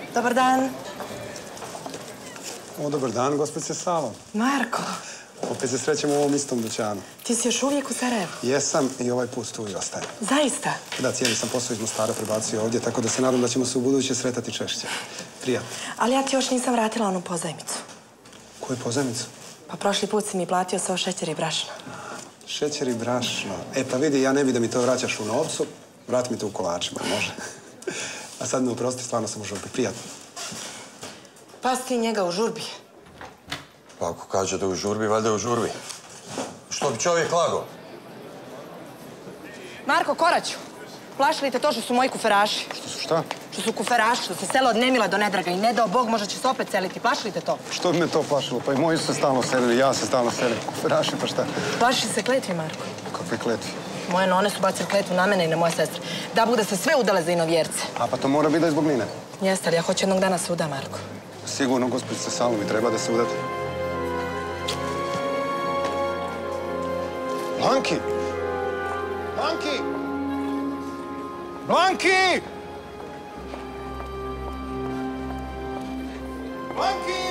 Dobar dan. Dobar dan, gospođice Salom. Marko. Opet se srećemo u ovom istom dućanu. Ti si još uvijek u Sarajevu? Jesam i ovaj put tu i ostajem. Zaista? Da, cijeli sam posao iz Mostara prebacio ovdje, tako da se nadam da ćemo se u buduće sretati češće. Prijatno. Ali ja ti još nisam vratila onu pozajmicu. Koju pozajmicu? Pa prošli put si mi platio svo šećer i brašno. Šećer i brašno. Pa vidi, ja ne bi da mi to vraćaš u novcu. Vrati mi to u kolačima, može. A sad me oprosti, stvarno sam u žurbi. Prijatno. Pa si ti njega u žurbi? Pa ako kaže da je u žurbi, valjda je u žurbi. Što bi čovjek lago? Marko, Koraću, plašili te to što su moji kuferaši. Što su šta? Što su kuferaši, što se selo od nemila do nedraga i ne dao Bog, možda će se opet seliti. Plašili te to? Što bi me to plašilo? Pa i moji su se stalno selili, ja se stalno selim. Kuferaši, pa šta? Plašiš se kletvi, Marko? Kakve kletvi? Moje none su bacili kletvu na mene i na moje sestre. Da bude se sve udale za inovjerce. A pa to mora biti da je zbog Nine. Jeste, ali ja hoću jednog dana se uda, Marko. Sigurno, gospođice Salom, i treba da se udate. Blanki! Blanki! Blanki! Blanki!